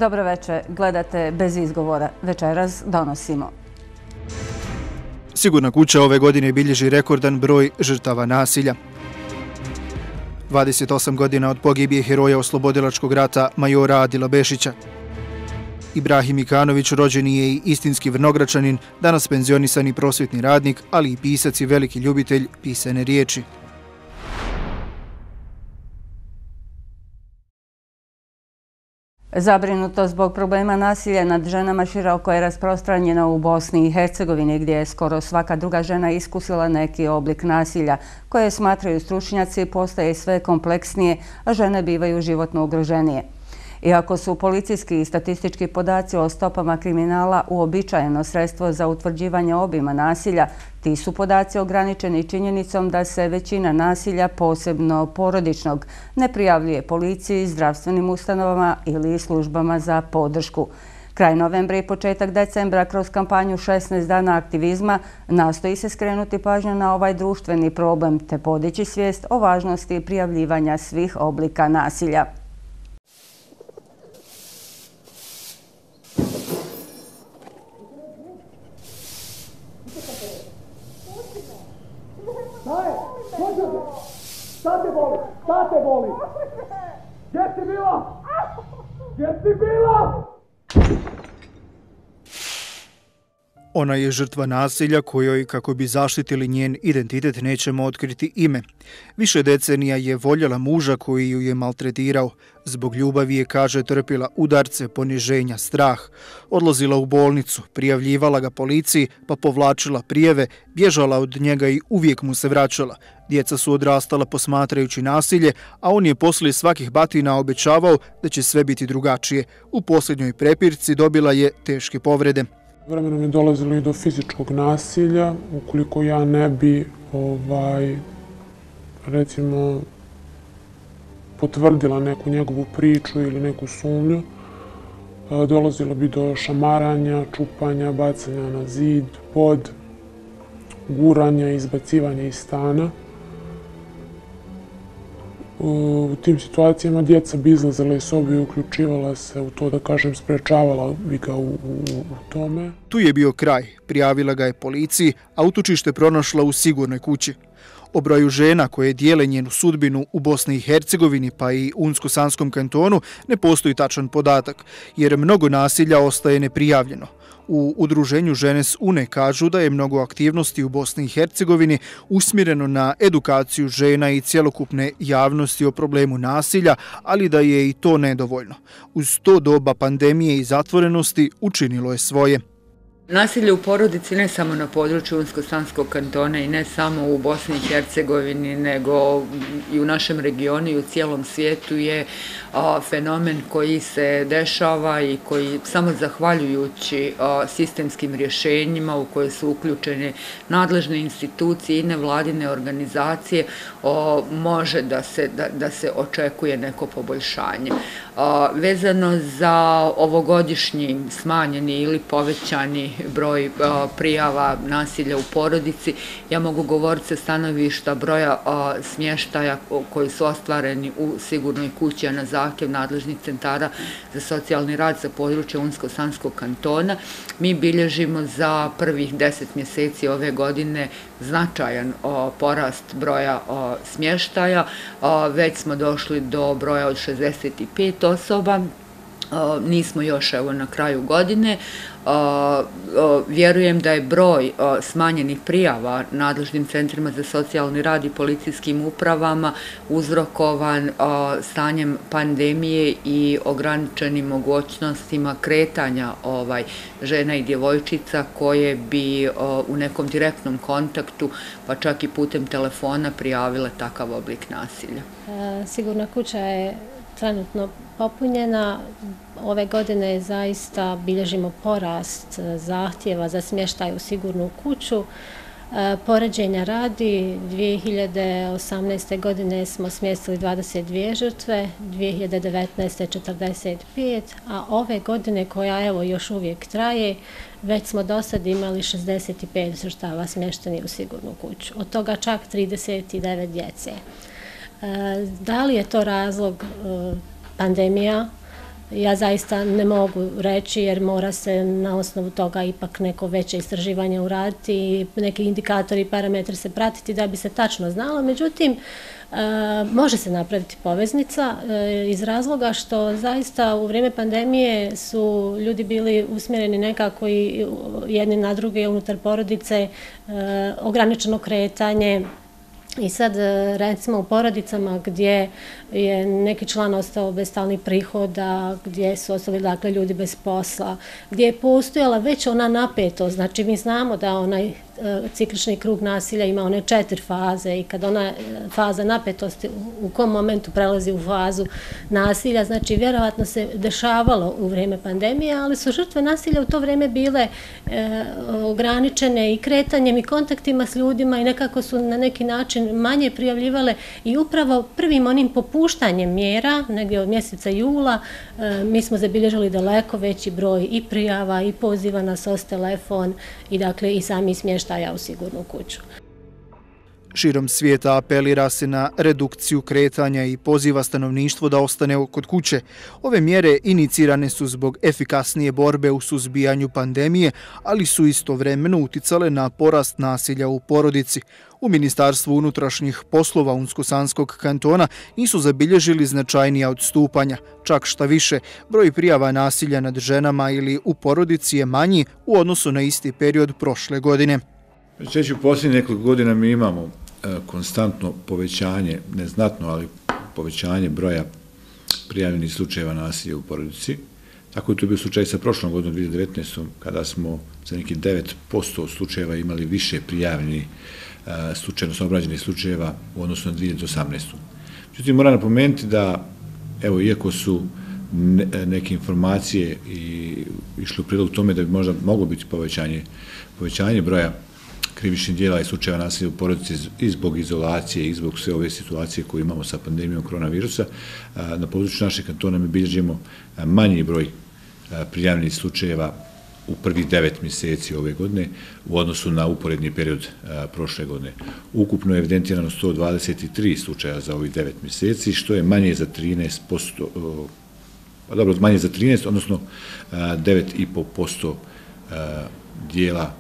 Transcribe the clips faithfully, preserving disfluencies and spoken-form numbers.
Dobro večer, gledate Bez izgovora. Večeras donosimo. Sigurna kuća ove godine bilježi rekordan broj žrtava nasilja. dvadeset osam godina od pogibije heroja oslobodilačkog rata majora Adila Bešića. Ibrahim Ikanović rođeni je i istinski Vrnogračanin, danas penzionisani prosvjetni radnik, ali i pisac i veliki ljubitelj pisane riječi. Zabrinutost zbog problema nasilja nad ženama široko je rasprostranjena u Bosni i Hercegovini, gdje je skoro svaka druga žena iskusila neki oblik nasilja, koje smatraju stručnjaci postaje sve kompleksnije, a žene bivaju životno ugroženije. Iako su policijski i statistički podaci o stopama kriminala uobičajeno sredstvo za utvrđivanje obima nasilja, ti su podaci ograničeni činjenicom da se većina nasilja, posebno porodičnog, ne prijavljuje policiji, zdravstvenim ustanovama ili službama za podršku. Kraj novembra i početak decembra kroz kampanju šesnaest dana aktivizma nastoji se skrenuti pažnju na ovaj društveni problem te podići svijest o važnosti prijavljivanja svih oblika nasilja. Šta te boli? Šta te boli? Gdje si bila? Gdje si bila? Ona je žrtva nasilja kojoj, kako bi zaštitili njen identitet, nećemo otkriti ime. Više decenija je voljela muža koji ju je maltretirao. Zbog ljubavi je, kaže, trpila udarce, poniženja, strah. Odlazila u bolnicu, prijavljivala ga policiji, pa povlačila prijeve, bježala od njega i uvijek mu se vraćala. Djeca su odrastala posmatrajući nasilje, a on je poslije svakih batina obećavao da će sve biti drugačije. U posljednjoj prepirci dobila je teške povrede. Vremenom je dolazilo i do fizičkog nasilja, ukoliko ja ne bi, ovaj, recimo, potvrdila neku njegovu priču ili neku sumnju, dolazilo bi do šamaranja, čupanja, bacanja na zid, pod, guranja i izbacivanja iz stana. U tim situacijama djeca bi izlazila iz sobe i uključivala se u to, da kažem, sprečavala bi ga u, u, u tome. Tu je bio kraj. Prijavila ga je policiji, a utočište pronašla u sigurnoj kući. O broju žena koje dijele njenu sudbinu u Bosni i Hercegovini pa i Unsko-Sanskom kantonu ne postoji tačan podatak, jer mnogo nasilja ostaje neprijavljeno. U udruženju Žene s Une kažu da je mnogo aktivnosti u Bosni i Hercegovini usmjereno na edukaciju žena i cjelokupne javnosti o problemu nasilja, ali da je i to nedovoljno. Uz to doba pandemije i zatvorenosti učinilo je svoje. Nasilje u porodici ne samo na području Unsko-Sanskog kantona i ne samo u Bosni i Hercegovini, nego i u našem regionu i u cijelom svijetu je fenomen koji se dešava i koji samo zahvaljujući sistemskim rješenjima u koje su uključene nadležne institucije i nevladine organizacije može da se, da, da se očekuje neko poboljšanje. Vezano za ovogodišnji smanjeni ili povećani broj prijava nasilja u porodici, ja mogu govoriti sa stanovišta broja smještaja koji su ostvareni u sigurnoj kući, a na zahtjev nadležnih centara za socijalni rad za područje Unsko-Sanskog kantona. Mi bilježimo za prvih deset mjeseci ove godine značajan porast broja smještaja. Već smo došli do broja od šezdeset pet osoba. Nismo još evo na kraju godine. Vjerujem da je broj smanjenih prijava nadležnim centrima za socijalni rad i policijskim upravama uzrokovan stanjem pandemije i ograničenim mogućnostima kretanja ovaj, žena i djevojčica koje bi u nekom direktnom kontaktu, pa čak i putem telefona, prijavile takav oblik nasilja. Sigurna kuća je trenutno popunjena. Ove godine zaista bilježimo porast zahtjeva za smještaj u sigurnu kuću. Poređenja radi, dvije hiljade osamnaeste. godine smo smjestili dvadeset dvije žrtve, dvije hiljade devetnaeste. četrdeset pet, a ove godine, koja evo još uvijek traje, već smo do sad imali šezdeset pet žrtava smješteni u sigurnu kuću. Od toga čak trideset devet djece. Da li je to razlog pandemija? ja zaista ne mogu reći jer mora se na osnovu toga ipak neko veće istraživanje uraditi i neki indikatori i parametri se pratiti da bi se tačno znalo. Međutim, može se napraviti poveznica iz razloga što zaista u vrijeme pandemije su ljudi bili usmjereni nekako i jedni na druge unutar porodice, ograničeno kretanje. I sad, recimo, u porodicama gdje je neki član ostao bez stalnih prihoda, gdje su ostali, dakle, ljudi bez posla, gdje je postojala već ona napetost, znači mi znamo da onaj ciklični krug nasilja ima one četiri faze i kad ona faza napetosti u kom momentu prelazi u fazu nasilja, znači vjerovatno se dešavalo u vrijeme pandemije, ali su žrtve nasilja u to vrijeme bile e, ograničene i kretanjem i kontaktima s ljudima i nekako su na neki način manje prijavljivale i upravo prvim onim popuštanjem mjera, negdje od mjeseca jula, e, mi smo zabilježili daleko veći broj i prijava i poziva na S O S telefon i dakle i sami smještaj u sigurnu kuću. Širom svijeta apelira se na redukciju kretanja i poziva stanovništvo da ostane kod kuće. Ove mjere inicirane su zbog efikasnije borbe u suzbijanju pandemije, ali su istovremeno uticale na porast nasilja u porodici. U Ministarstvu unutrašnjih poslova Unsko-Sanskog kantona nisu zabilježili značajnija odstupanja. Čak šta više, broj prijava nasilja nad ženama ili u porodici je manji u odnosu na isti period prošle godine. Već u posljednjih nekoliko godina mi imamo e, konstantno povećanje, neznatno, ali povećanje broja prijavljenih slučajeva nasilja u porodici. Tako je to bio slučaj sa prošlom godinom dvije hiljade devetnaeste. kada smo za neki devet posto slučajeva imali više prijavljenih e, slučajeva, obrađenih slučajeva u odnosu na dvije hiljade osamnaeste. Međutim, moram napomenuti da, evo, iako su ne, neke informacije i išle u prilog tome da bi možda moglo biti povećanje, povećanje broja krivičnih djela i slučajeva nasilja u porodici i zbog izolacije i zbog sve ove situacije koje imamo sa pandemijom koronavirusa, na području našeg kantona mi bilježimo manji broj prijavljenih slučajeva u prvih devet mjeseci ove godine u odnosu na uporedni period prošle godine. Ukupno je evidentirano sto dvadeset tri slučaja za ovih devet mjeseci, što je manje za trinaest posto, pa dobro, manje za trinaest, odnosno devet zarez pet posto djela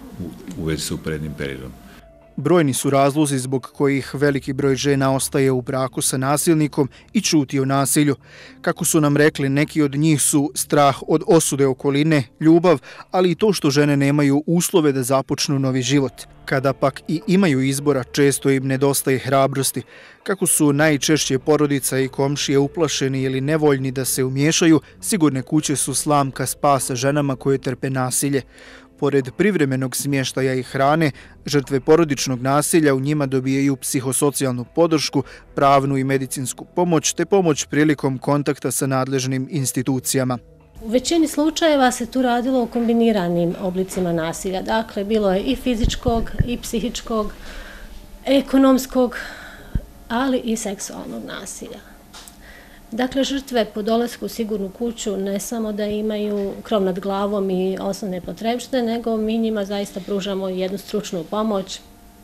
u vezi sa uporednim periodom. Brojni su razlozi zbog kojih veliki broj žena ostaje u braku sa nasilnikom i ćuti o nasilju. Kako su nam rekli, neki od njih su strah od osude okoline, ljubav, ali i to što žene nemaju uslove da započnu novi život. Kada pak i imaju izbora, često im nedostaje hrabrosti. Kako su najčešće porodica i komšije uplašeni ili nevoljni da se umiješaju, sigurne kuće su slamka spasa ženama koje trpe nasilje. Pored privremenog smještaja i hrane, žrtve porodičnog nasilja u njima dobijaju psihosocijalnu podršku, pravnu i medicinsku pomoć te pomoć prilikom kontakta sa nadležnim institucijama. U većini slučajeva se tu radilo o kombiniranim oblicima nasilja. Dakle, bilo je i fizičkog, i psihičkog, ekonomskog, ali i seksualnog nasilja. Dakle, žrtve po dolasku u sigurnu kuću ne samo da imaju krov nad glavom i osnovne potrepštine, nego mi njima zaista pružamo jednu stručnu pomoć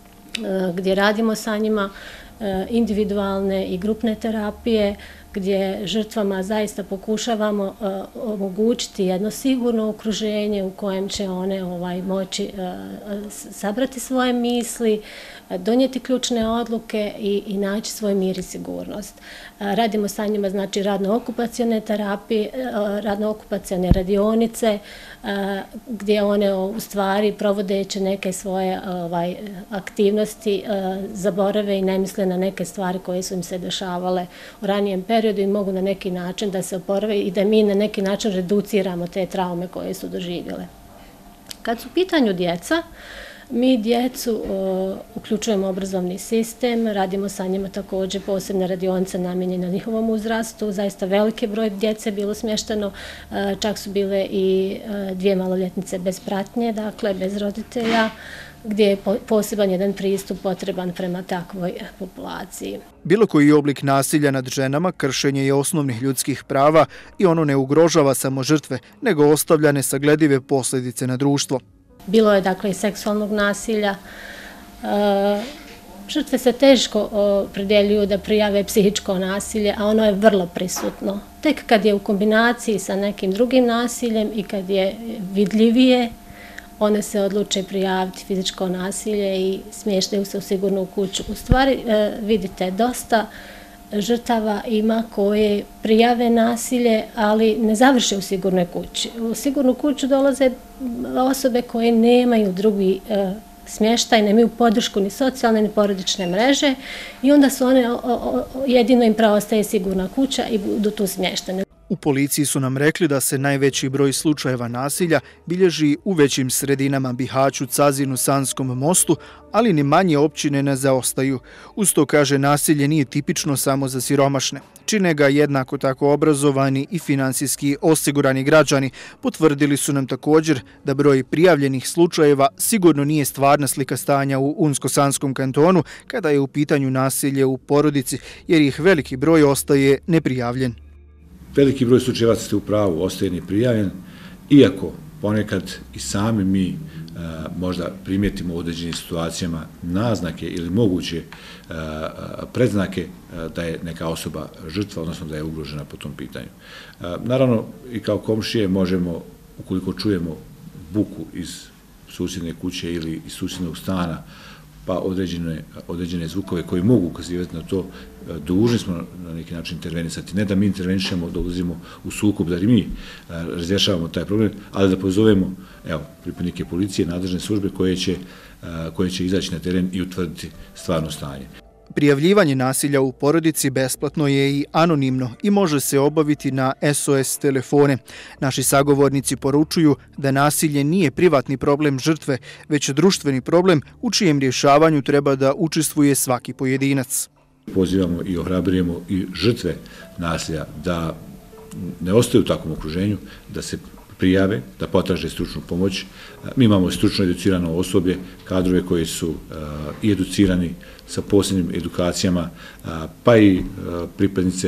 gdje radimo sa njima individualne i grupne terapije, gdje žrtvama zaista pokušavamo omogućiti jedno sigurno okruženje u kojem će one ovaj, moći sabrati svoje misli, donijeti ključne odluke i, i naći svoj mir i sigurnost. Radimo sa njima, znači, radno-okupacione terapije, radno-okupacione radionice, gdje one u stvari provodeći neke svoje ovaj, aktivnosti zaborave i ne misle na neke stvari koje su im se dešavale u ranijem periodu i mogu na neki način da se oporave i da mi na neki način reduciramo te traume koje su doživjele. Kad su u pitanju djeca, mi djecu uh, uključujemo obrazovni sistem, radimo sa njima također posebne radionice namijenjene njihovom uzrastu. Zaista veliki broj djece je bilo smješteno, uh, čak su bile i uh, dvije maloljetnice bez pratnje, dakle bez roditelja, gdje je poseban jedan pristup potreban prema takvoj populaciji. Bilo koji oblik nasilja nad ženama kršenje je osnovnih ljudskih prava i ono ne ugrožava samo žrtve, nego ostavlja nesagledive posljedice na društvo. Bilo je dakle i seksualnog nasilja, Žrtve se teško opredjeljuju da prijave psihičko nasilje, a ono je vrlo prisutno. Tek kad je u kombinaciji sa nekim drugim nasiljem i kad je vidljivije, one se odluče prijaviti fizičko nasilje i smještaju se u sigurnu kuću. U stvari, vidite, dosta žrtava ima koje prijave nasilje, ali ne završe u sigurnoj kući. U sigurnu kuću dolaze osobe koje nemaju drugi smještaj, nemaju podršku ni socijalne ni porodične mreže i onda su one, jedino im preostaje sigurna kuća i budu tu smještene. U policiji su nam rekli da se najveći broj slučajeva nasilja bilježi u većim sredinama Bihaću, Cazinu, Sanskom mostu, ali ni manje općine ne zaostaju. Uz to, kaže, nasilje nije tipično samo za siromašne. Čine ga jednako tako obrazovani i finansijski osigurani građani. Potvrdili su nam također da broj prijavljenih slučajeva sigurno nije stvarna slika stanja u Unsko-Sanskom kantonu kada je u pitanju nasilje u porodici, jer ih veliki broj ostaje neprijavljen. Veliki broj slučajeva ste u pravu, ostaje neprijavljen, iako ponekad i sami mi e, možda primijetimo u određenim situacijama naznake ili moguće e, predznake e, da je neka osoba žrtva, odnosno da je ugrožena po tom pitanju. E, naravno, i kao komšije možemo, ukoliko čujemo buku iz susjedne kuće ili iz susjednog stana, pa određene, određene zvukove koji mogu ukazivati na to, dužni smo na neki način intervenisati. Ne da mi intervenišemo, da ulazimo u sukob, da i mi razrješavamo taj problem, ali da pozovemo, evo, pripadnike policije, nadležne službe koje će, koje će izaći na teren i utvrditi stvarno stanje. Prijavljivanje nasilja u porodici besplatno je i anonimno i može se obaviti na S O S telefone. Naši sagovornici poručuju da nasilje nije privatni problem žrtve, već društveni problem u čijem rješavanju treba da učestvuje svaki pojedinac. Pozivamo i ohrabrujemo i žrtve nasilja da ne ostaju u takvom okruženju, da se prijave, da potraže stručnu pomoć. Mi imamo stručno educirano osoblje, kadrove koji su i educirani sa posebnim edukacijama, pa i pripadnice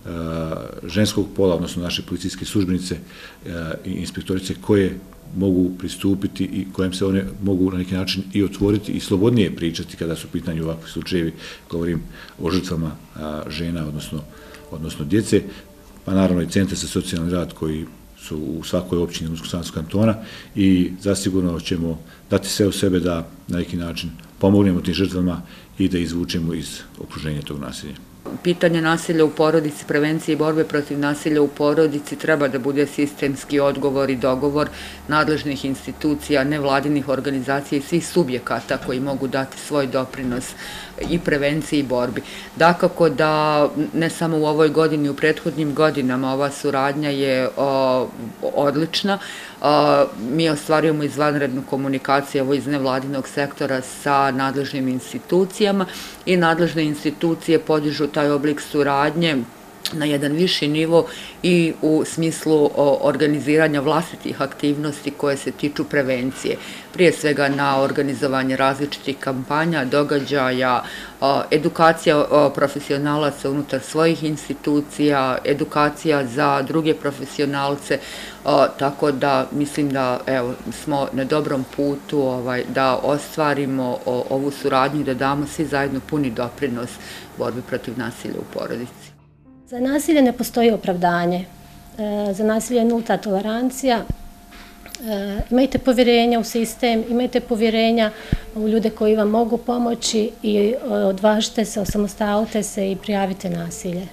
ženskog pola, odnosno naše policijske službenice i inspektorice koje mogu pristupiti i kojem se one mogu na neki način i otvoriti i slobodnije pričati kada su u pitanju ovakvi slučajevi, govorim o žrtvama žena, odnosno, odnosno djece, pa naravno i centar za socijalni rad koji su u svakoj općini Unsko-Sanskog kantona i zasigurno ćemo dati sve u sebe da na neki način pomognemo tim žrtvama i da izvučemo iz okruženja tog nasilja. Pitanje nasilja u porodici, prevencije i borbe protiv nasilja u porodici treba da bude sistemski odgovor i dogovor nadležnih institucija, nevladinih organizacija i svih subjekata koji mogu dati svoj doprinos i prevenciji i borbi. Dakako da ne samo u ovoj godini, u prethodnim godinama ova suradnja je o, odlična. O, mi ostvarujemo izvanrednu komunikaciju evo, iz nevladinog sektora sa nadležnim institucijama i nadležne institucije podižu taj oblik suradnje na jedan viši nivo i u smislu organiziranja vlastitih aktivnosti koje se tiču prevencije. Prije svega na organizovanje različitih kampanja, događaja, edukacija profesionalaca unutar svojih institucija, edukacija za druge profesionalce, tako da mislim da evo, smo na dobrom putu ovaj, da ostvarimo ovu suradnju i da damo svi zajedno puni doprinos borbi protiv nasilja u porodici. Za nasilje ne postoji opravdanje. Za nasilje je nulta tolerancija. Imajte povjerenja u sistem, imajte povjerenja u ljude koji vam mogu pomoći i odvažite se, osamostalite se i prijavite nasilje.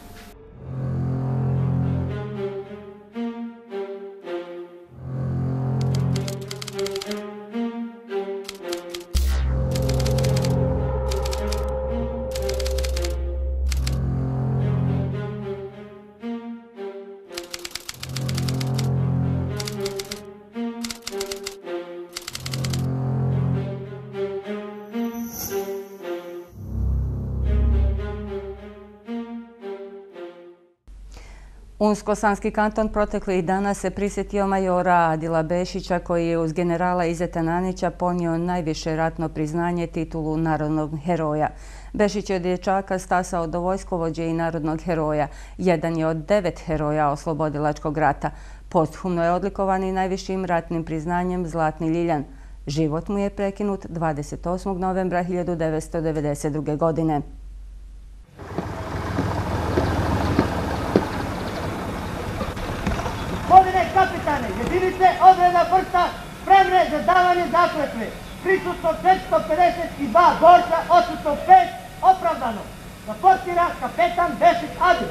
Unsko-Sanski kanton proteklih dana se prisjetio majora Adila Bešića koji je uz generala Izeta Nanića ponio najviše ratno priznanje titulu narodnog heroja. Bešić je od dječaka stasao do vojskovođe i narodnog heroja. Jedan je od devet heroja oslobodilačkog rata. Posthumno je odlikovan i najvišim ratnim priznanjem Zlatni ljiljan. Život mu je prekinut dvadeset osmog novembra hiljadu devetsto devedeset druge. godine. Gospodine kapitane, jedinice odreda vrsta spremne za davanje zakletve. Prisutno četiristo pedeset dva borca, odsutno pet, opravdano. Raportira kapetan Bešić Adil.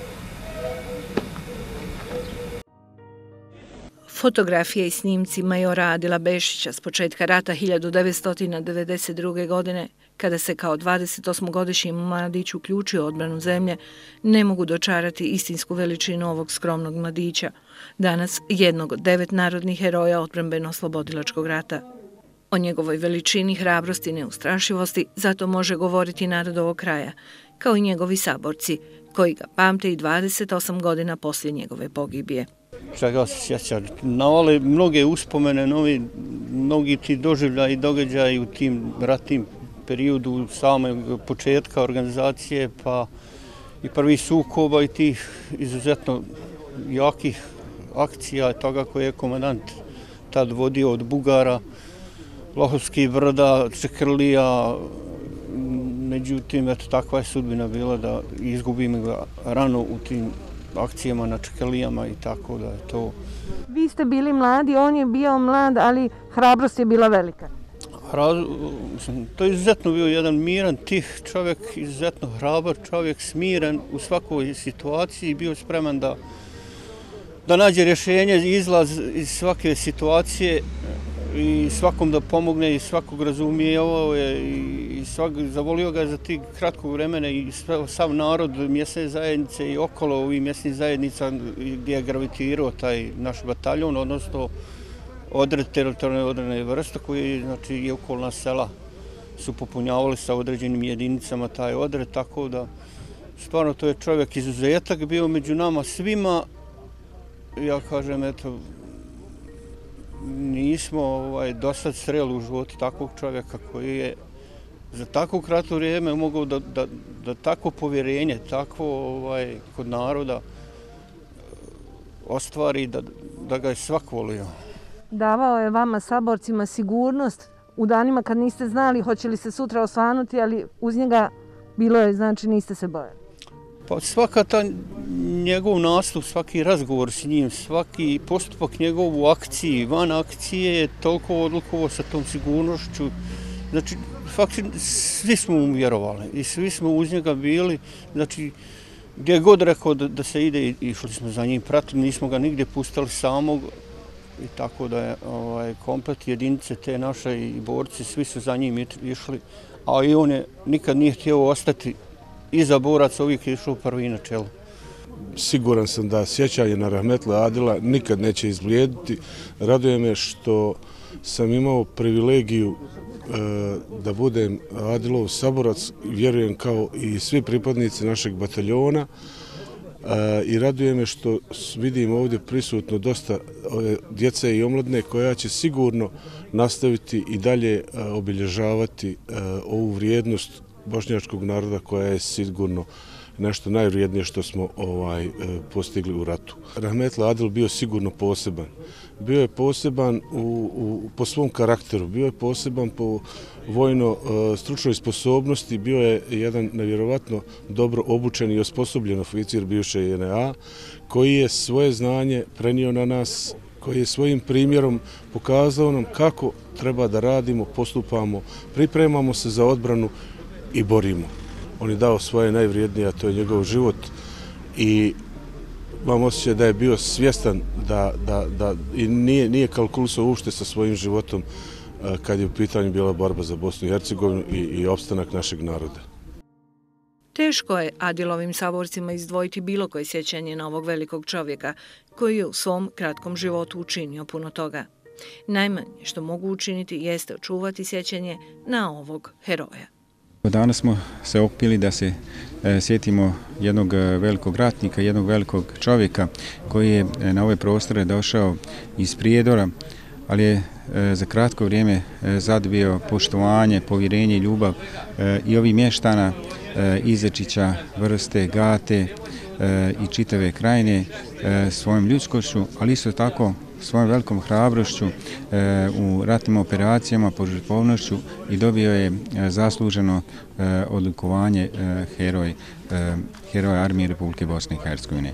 Fotografije i snimci majora Adila Bešića s početka rata hiljadu devetsto devedeset druge. godine, kada se kao dvadesetosmogodišnji mladić uključio u odbranu zemlje, ne mogu dočarati istinsku veličinu ovog skromnog mladića, danas jednog od devet narodnih heroja odbrambeno-oslobodilačkog rata. O njegovoj veličini, hrabrosti i neustrašivosti zato može govoriti narod ovog kraja, kao i njegovi saborci, koji ga pamte i dvadeset osam godina poslije njegove pogibije. Čega se sjeća? Navale mnoge uspomene, novi, mnogi ti doživljaji i događaji u tim ratnim periodu samog početka organizacije, pa i prvi sukoba i tih izuzetno jakih akcija toga koje je komandant tad vodio od Bugara, Lohovskih brda, Čekrlija. Međutim, eto, takva je sudbina bila da izgubimo ga rano u tim akcijama na Čekrlijama i tako da je to... Vi ste bili mladi, on je bio mlad, ali hrabrost je bila velika. Raz, to je izuzetno bio jedan miran, tih čovjek, izuzetno hrabar čovjek, smiren u svakoj situaciji, bio spreman da, da nađe rješenje, izlaz iz svake situacije i svakom da pomogne i svakog razumijevao je i svak, zavolio ga za tih kratkog vremena i sav narod mjesne zajednice i okolo ovih mjesnih zajednica gdje je gravitirao taj naš bataljon, odnosno odred teritorijalne odredne vrste koji znači, je okolna sela su popunjavali sa određenim jedinicama taj odred, tako da stvarno to je čovjek izuzetak bio među nama svima. Ja kažem, eto, nismo ovaj, dosad sreli u životu takvog čovjeka koji je za tako kratko vrijeme mogao da, da, da takvo povjerenje, takvo ovaj, kod naroda ostvari da, da ga je svak volio. Davao je vama saborcima sigurnost u danima kad niste znali hoće li se sutra osvanuti, ali uz njega bilo je, znači niste se bojali. Pa svaka ta njegov nastup, svaki razgovor s njim, svaki postupak njegov u akciji, van akcije je toliko odlukovo sa tom sigurnošću. Znači, faktično, svi smo mu vjerovali i svi smo uz njega bili. Znači, gdje je god rekao da, da se ide, išli smo za njim, pratili, nismo ga nigdje pustili samog. I tako da je ovaj, komplet jedinice te naše i borci, svi su za njim išli, a i on je nikad nije htio ostati iza boraca, uvijek je išao prvi na čelu. Siguran sam da sjećanje na Rahmetli Adila nikad neće izblijediti. Raduje me što sam imao privilegiju e, da budem Adilov saborac, vjerujem kao i svi pripadnici našeg bataljona. I raduje me što vidim ovdje prisutno dosta djece i omladne koja će sigurno nastaviti i dalje obilježavati ovu vrijednost bošnjačkog naroda koja je sigurno nešto najvrijednije što smo ovaj, postigli u ratu. Rahmetli Adil bio sigurno poseban. Bio je poseban u, u, po svom karakteru, bio je poseban po vojno uh, stručnoj sposobnosti, bio je jedan nevjerovatno dobro obučen i osposobljen oficir bivše J N A, koji je svoje znanje prenio na nas, koji je svojim primjerom pokazao nam kako treba da radimo, postupamo, pripremamo se za odbranu i borimo. On je dao svoje najvrijednije, a to je njegov život i vam osjećaj da je bio svjestan da, da, da i nije, nije kalkulisao uopšte sa svojim životom kad je u pitanju bila borba za Bosnu i Hercegovinu i, i opstanak našeg naroda. Teško je Adilovim saborcima izdvojiti bilo koje sjećanje na ovog velikog čovjeka koji je u svom kratkom životu učinio puno toga. Najmanje što mogu učiniti jeste očuvati sjećanje na ovog heroja. Danas smo se okupili da se e, sjetimo jednog velikog ratnika, jednog velikog čovjeka koji je na ove prostore došao iz Prijedora, ali je e, za kratko vrijeme e, zadobio poštovanje, povjerenje i ljubav e, i ovih mještana e, Izečića, Vrste, Gate e, i čitave krajine e, svojom ljudskošću, ali isto tako svojom velikom hrabrošću u ratnim operacijama, požrtvovnošću i dobio je zasluženo odlikovanje heroj, heroj armije Republike Bosne i Hercegovine.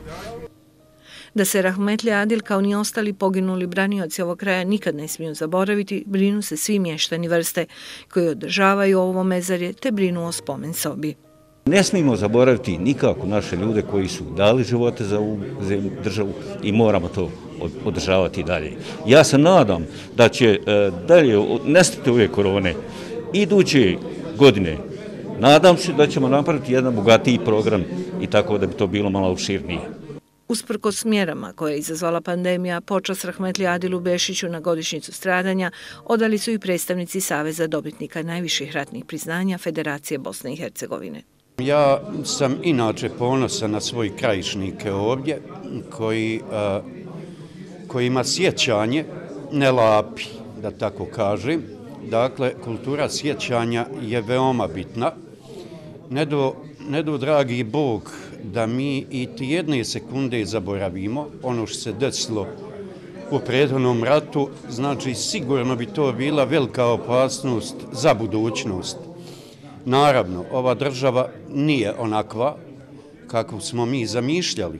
Da se Rahmetli Adil kao ni ostali poginuli branioci ovog kraja nikad ne smiju zaboraviti, brinu se svi mještani vrste koji održavaju ovo mezarje te brinu o spomen sobi. Ne smijemo zaboraviti nikako naše ljude koji su dali živote za ovu državu i moramo to održavati dalje. Ja se nadam da će dalje nestati ove korone iduće godine. Nadam se da ćemo napraviti jedan bogatiji program i tako da bi to bilo malo opširnije. Usprkos mjerama koje je izazvala pandemija, počast Rahmetli Adilu Bešiću na godišnjicu stradanja odali su i predstavnici Saveza dobitnika najviših ratnih priznanja Federacije Bosne i Hercegovine. Ja sam inače ponosan na svoj krajišnike ovdje, koji, uh, kojima sjećanje ne lapi, da tako kažem. Dakle, kultura sjećanja je veoma bitna. Ne do, ne do dragi Bog da mi i jedne sekunde zaboravimo ono što se desilo u prethodnom ratu, znači sigurno bi to bila velika opasnost za budućnost. Naravno, ova država nije onakva kakvu smo mi zamišljali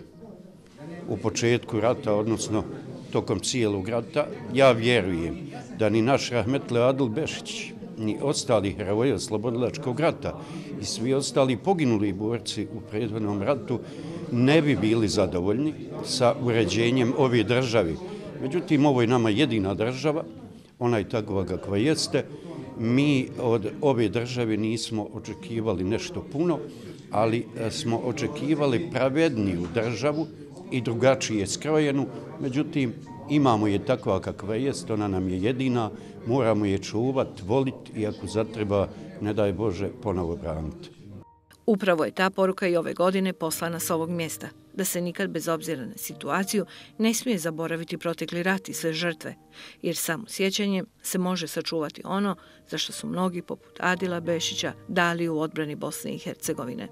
u početku rata, odnosno tokom cijelog rata. Ja vjerujem da ni naš Rahmetli Adil Bešić, ni ostali heroji oslobodilačkog rata i svi ostali poginuli borci u prethodnom ratu ne bi bili zadovoljni sa uređenjem ove države. Međutim, ovo je nama jedina država, ona je takva kakva jeste. Mi od ove države nismo očekivali nešto puno, ali smo očekivali pravedniju državu i drugačije skrojenu. Međutim, imamo je takva kakva jest, ona nam je jedina, moramo je čuvati, voliti i ako zatreba, ne daj Bože, ponovo braniti. Upravo je ta poruka i ove godine poslana s ovog mjesta, da se nikad bez obzira na situaciju ne smije zaboraviti protekli rat i sve žrtve, jer samo sjećanjem se može sačuvati ono za što su mnogi poput Adila Bešića dali u odbrani Bosne i Hercegovine.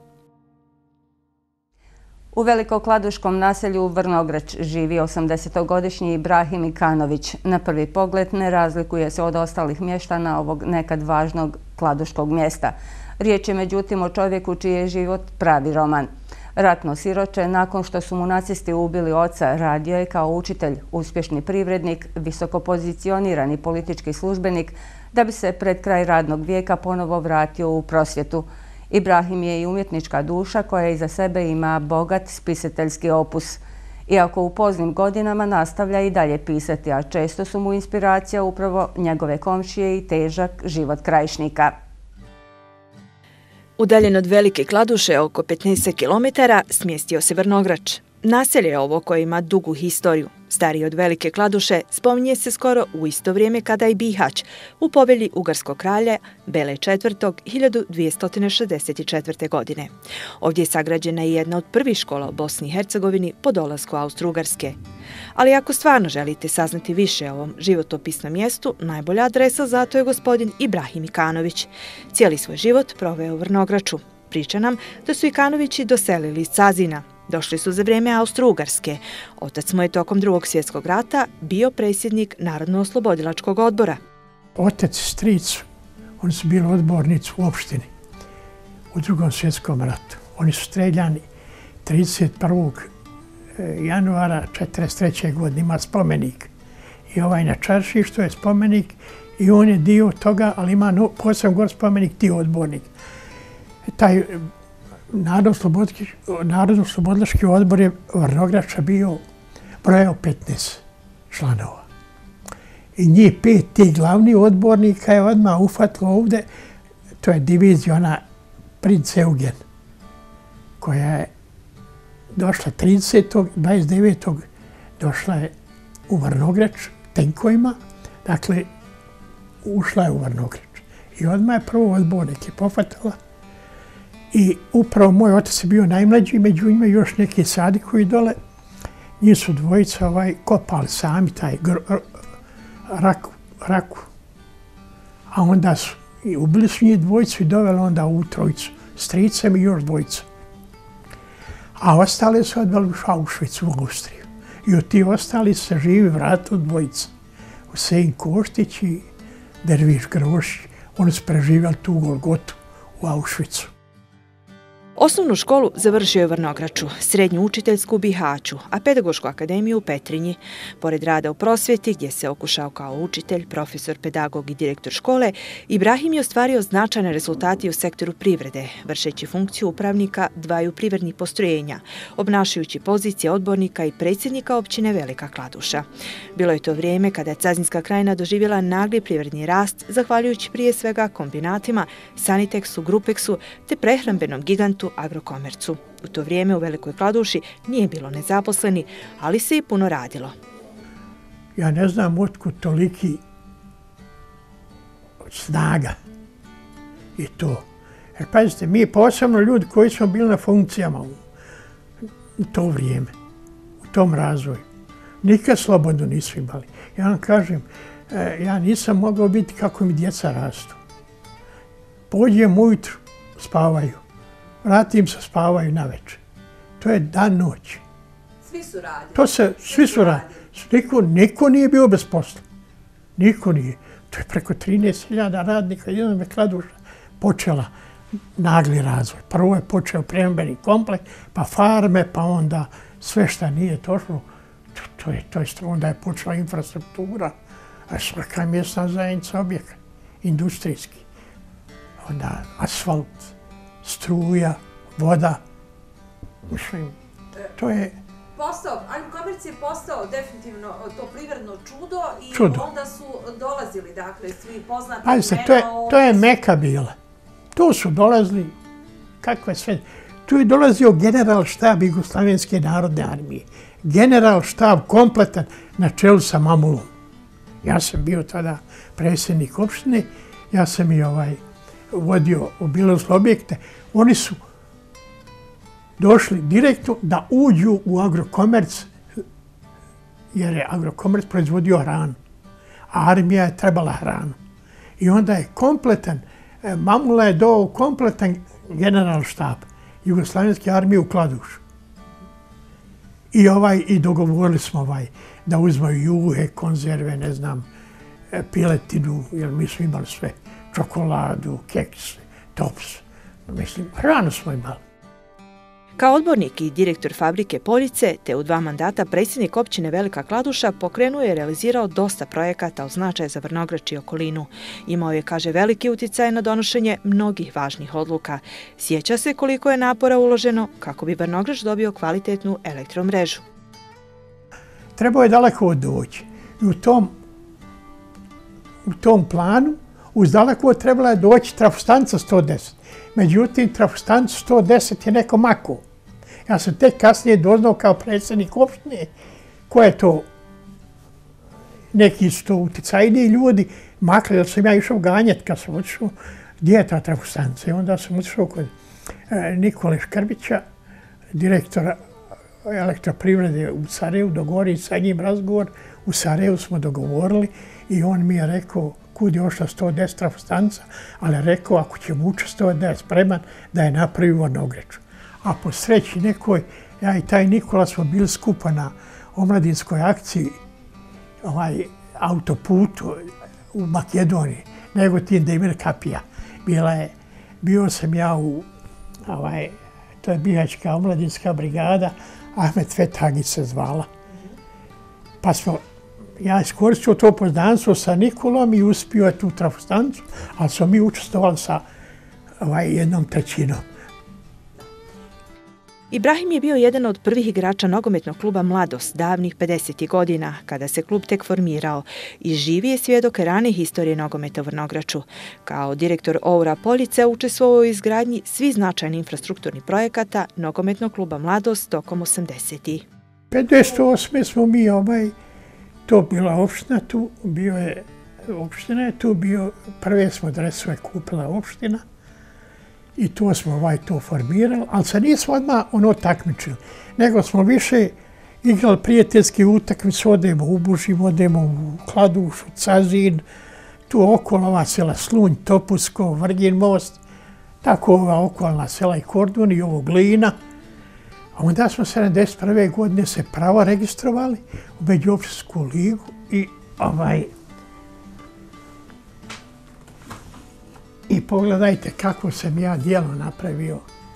U Velikokladuškom naselju Vrnograć živi osamdesetogodišnji Ibrahim Ikanović. Na prvi pogled ne razlikuje se od ostalih mještana ovog nekad važnog kladuškog mjesta. Riječ je međutim o čovjeku čiji je život pravi roman. Ratno siroče, nakon što su mu nacisti ubili oca, radio je kao učitelj, uspješni privrednik, visoko pozicionirani politički službenik, da bi se pred kraj radnog vijeka ponovo vratio u prosvjetu. Ibrahim je i umjetnička duša koja iza sebe ima bogat spisateljski opus. Iako u poznim godinama nastavlja i dalje pisati, a često su mu inspiracija upravo njegove komšije i težak život krajišnika. Udaljen od Velike Kladuše oko petnaest kilometara smjestio se Vrnograč. Naselje ovo koje ima dugu historiju. Stariji od Velike Kladuše spominje se skoro u isto vrijeme kada i Bihać u povelji ugarskog kralja Bele četvrtog hiljadu dvjesto šezdeset četvrte. godine. Ovdje je sagrađena i jedna od prvih škola u Bosni i Hercegovini po dolasku Austro-Ugarske. Ali ako stvarno želite saznati više o ovom životopisnom mjestu, najbolja adresa za to je gospodin Ibrahim Ikanović. Cijeli svoj život proveo u Vrnograču. Priča nam da su Ikanovići doselili iz Cazina. Došli su za vrijeme Austro-Ugarske. Otac mu je tokom drugog svjetskog rata bio predsjednik Narodno-oslobodilačkog odbora. Otac i stric, oni su bili odbornici u opštini u drugom svjetskom ratu. Oni su streljani trideset prvog januara četrdeset treće. godine. Ima spomenik. I ovaj na čarši što je spomenik i on je dio toga, ali ima posebno gor spomenik dio odbornik. Taj Narodno-oslobodilački odbor je Vrnograča bio brojao petnaest članova. I njih pet tih glavnih odbornika je odmah ufatilo ovdje, to je divizija ona Princ Eugen, koja je došla tridesetog dvadeset devetog došla je u Vrnograč tenkovima, dakle ušla je u Vrnograč. I odmah je prvo odbornik je pofatala. I upravo moj otac je bio najmlađi, među njima još neki sadi koji dole. Njih su dvojica ovaj, kopali sami taj raku, raku. A onda su i ubili su njih dvojicu i doveli onda u trojicu. S tricem i još dvojica. A ostale su odveli u Auschwitz, u Austriju. I od ti ostali se živi vratili dvojica. Husein Koštić i Derviš Grošić. Oni su preživjeli tu Golgotu u Auschwitzu. Osnovnu školu završio je u Vrnograču, srednju učiteljsku u Bihaću, a pedagošku akademiju u Petrinji. Pored rada u prosvjeti, gdje se okušao kao učitelj, profesor, pedagog i direktor škole, Ibrahim je ostvario značajne rezultate u sektoru privrede, vršeći funkciju upravnika dvaju privrednih postrojenja, obnašajući pozicije odbornika i predsjednika općine Velika Kladuša. Bilo je to vrijeme kada je Cazinska krajina doživjela nagli privredni rast, zahvaljujući prije svega kombinatima, Saniteksu, Grupeksu te prehrambenom gigantu Agrokomercu. U to vrijeme u Velikoj Kladuši nije bilo nezaposleni, ali se i puno radilo. Ja ne znam otkud toliki snaga i to. Jer pazite, mi posebno ljudi koji smo bili na funkcijama u, u to vrijeme, u tom razvoju, nikad slobodno nismo imali. Ja vam kažem, ja nisam mogao biti kako mi djeca rastu. Pođem ujutru, spavaju. Vratim se, spavaju na večer. To je dan noć. Svi su radili. To se, svi su radili. Niko, niko nije bio bez posla. Niko nije. To je preko trinaest hiljada radnika jednom Kladuša počela nagli razvoj. Prvo je počeo prehrambeni kompleks, pa farme, pa onda sve šta nije došlo. To, to je, to je onda je počela infrastruktura, a svaka mjesna zajednica objekt, industrijski. Onda asfalt, struja, voda. Mislim, to je... Postao, Agrokomerc je postao definitivno to privredno čudo i čudo. Onda su dolazili, dakle, svi poznati imena. Se, to je, to je Meka bila. Tu su dolazili, kakve sve... Tu je dolazio general štab Jugoslavenske narodne armije. General štab kompletan na čelu sa Mamulom. Ja sam bio tada predsjednik opštine, ja sam i ovaj... vodio obilazne objekte, oni su došli direktno da uđu u Agrokomerc, jer je Agrokomerc proizvodio hranu, a armija je trebala hranu. I onda je kompletan, Mamula je dao kompletan general štab Jugoslavenske armije u Kladušu. I, ovaj, i dogovorili smo ovaj, da uzmaju juhe, konzerve, ne znam, piletinu, jer mi smo imali sve. Čokoladu, keks, tops. Mislim, hranu smo imali. Kao odbornik i direktor fabrike Poljice, te u dva mandata predsjednik općine Velika Kladuša pokrenuo je i realizirao dosta projekata od značaja za Vrnograč i okolinu. Imao je, kaže, veliki utjecaj na donošenje mnogih važnih odluka. Sjeća se koliko je napora uloženo kako bi Vrnograč dobio kvalitetnu elektromrežu. Trebao je daleko doći. I u tom, u tom planu uz daleko trebala je doći trafostanica sto deset. Međutim, trafostanicu sto deset je neko mako. Ja sam tek kasnije doznao kao predsjednik opštine ko je to, neki su to uticajniji ljudi makli, jer sam ja išao ganjati kad sam otišao gdje je ta trafostanica. I onda sam otišao kod Nikole Škrbića, direktora elektroprivrede u Sarajevu, dogovorili sa njim razgovor. U Sarajevu smo dogovorili i on mi je rekao kud je ošla sto deset trafostanica, ali je rekao ako ćemo učestovati da je spreman da je napravi u Vrnograču. A po sreći nekoj, ja i taj Nikola smo bili skupa na omladinskoj akciji ovaj, autoputu u Makedoniji, Negotin Demir Kapija. Bila je, bio sam ja u, ovaj, to je Bihaćka omladinska brigada, Ahmet Fetagić se zvala. Pa smo ja iskoristio to poznanstvo sa Nikolom i uspio je tu trafostanicu, ali smo mi učestvovali sa ovaj, jednom trećinom. Ibrahim je bio jedan od prvih igrača nogometnog kluba Mladost davnih pedesetih godina, kada se klub tek formirao, i živi je svjedok rane historije nogometa u Vrnograču. Kao direktor Oura Poljice učestvovao u izgradnji svih značajnih infrastrukturnih projekata nogometnog kluba Mladost tokom osamdesetih. pedeset osme smo mi ovaj, to bila opština, tu bio je opština, je tu bio, prve smo dresove kupila opština i to smo ovaj to formirali, ali se nismo odmah ono takmičili, nego smo više igrali prijateljski utakmice, odemo u Bužim, odemo u Kladušu, Cazin, tu okolo ova sela Slunj, Topusko, Vrgin most, tako ova okolna sela i Kordun i ovo Glina. A onda smo sedamdeset prve godine se pravo registrovali u Međuopštinsku ligu i ovaj... I pogledajte kako sam ja dijelo napravio.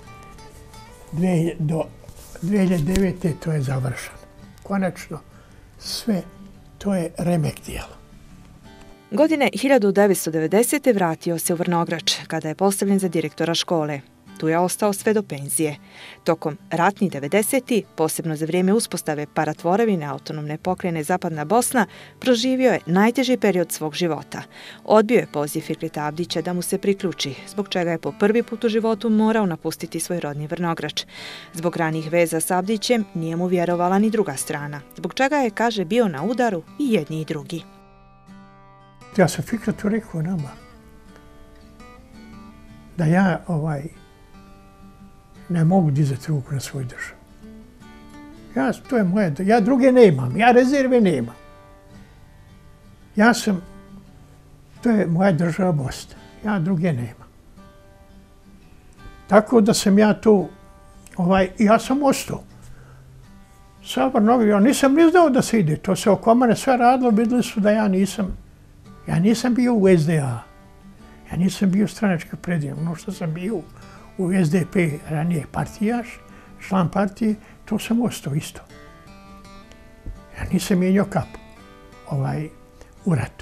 Do dve hiljade devete. to je završeno. Konačno sve to je remek dijelo. Godine hiljadu devetsto devedesete. vratio se u Vrnograč kada je postavljen za direktora škole. Tu je ostao sve do penzije. Tokom ratnih devedesetih, posebno za vrijeme uspostave paratvorevine autonomne pokrajine Zapadna Bosna, proživio je najteži period svog života. Odbio je poziv Fikreta Abdića da mu se priključi, zbog čega je po prvi put u životu morao napustiti svoj rodni Vrnograč. Zbog ranih veza s Abdićem nije mu vjerovala ni druga strana, zbog čega je, kaže, bio na udaru i jedni i drugi. Ja sam Fikretu rekao nama da ja ovaj ne mogu dizati ruku na svoju državu. Ja, to je moje, ja druge nemam, ja rezerve nemam. Ja sam, to je moja država Bosna, ja druge nemam. Tako da sam ja tu, ovaj, ja sam ostao. Sabor novi, ja nisam ni znao da se ide, to se oko mene sve radilo, vidjeli su da ja nisam, ja nisam bio u S D A, ja nisam bio stranački predivno, ono što sam bio u S D P ranije partijaš, član partije, to sam ostao isto. Ja nisam mijenjao kapu ovaj, u ratu.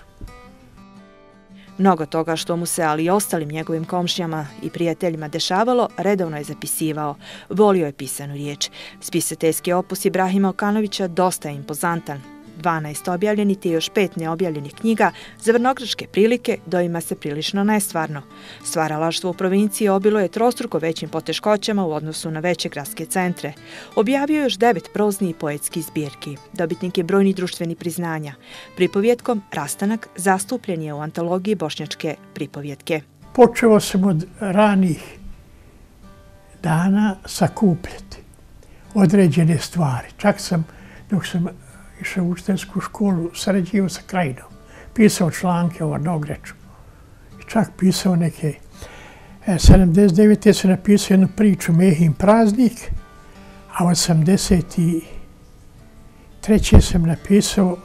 Mnogo toga što mu se, ali i ostalim njegovim komšijama i prijateljima dešavalo, redovno je zapisivao. Volio je pisanu riječ. Spisateljski opus Ibrahima Okanovića dosta je impozantan. dvanaest objavljenih te još pet neobjavljenih knjiga za vrnogračke prilike doima se prilično nestvarno. Stvaralaštvo u provinciji obilo je trostruko većim poteškoćama u odnosu na veće gradske centre. Objavio još devet proznih i poetskih zbirki. Dobitnik je brojnih društvenih priznanja. Pripovjetkom Rastanak zastupljen je u antologiji bošnjačke pripovjetke. Počeo sam od ranih dana sakupljati određene stvari. Čak sam, dok sam išao u učiteljsku školu, sarađivao sa Krajinom. Pisao članke o Vrnograču. Čak pisao neke... sedamdeset devete. sam napisao jednu priču Mehin praznik, a osamdeset treće. sam napisao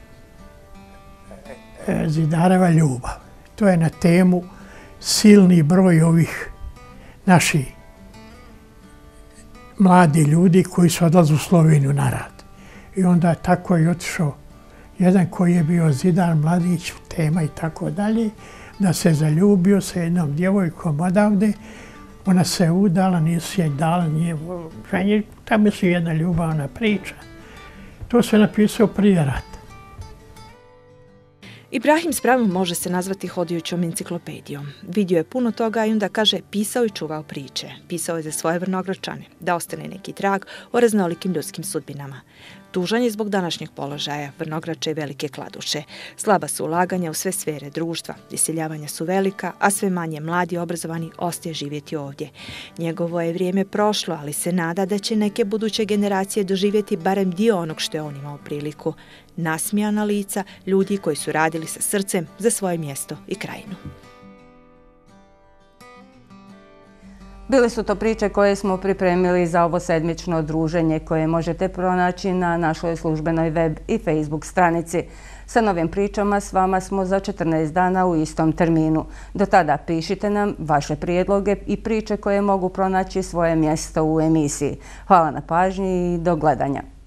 Zidareva ljubav. To je na temu silni broj ovih naših mladi ljudi koji su odlaze u Sloveniju na rad. I onda tako je otišao jedan koji je bio Zidar mladić, tema i tako dalje, da se zaljubio sa jednom djevojkom odavde. Ona se udala, nisu je dala, nije... Tamo su jedna ljubavna priča. To se napisao prije rata. Ibrahim s pravom može se nazvati hodajućom enciklopedijom. Vidio je puno toga i onda kaže pisao i čuvao priče. Pisao je za svoje Vrnogračane, da ostane neki trag o raznolikim ljudskim sudbinama. Tužan je zbog današnjeg položaja Vrnograča i Velike Kladuše. Slaba su ulaganja u sve sfere društva, iseljavanja su velika, a sve manje mladi obrazovani ostaje živjeti ovdje. Njegovo je vrijeme prošlo, ali se nada da će neke buduće generacije doživjeti barem dio onog što je on imao priliku. Nasmijana lica ljudi koji su radili sa srcem za svoje mjesto i krajinu. Bile su to priče koje smo pripremili za ovo sedmično druženje koje možete pronaći na našoj službenoj web i Facebook stranici. Sa novim pričama s vama smo za četrnaest dana u istom terminu. Do tada pišite nam vaše prijedloge i priče koje mogu pronaći svoje mjesto u emisiji. Hvala na pažnji i do gledanja.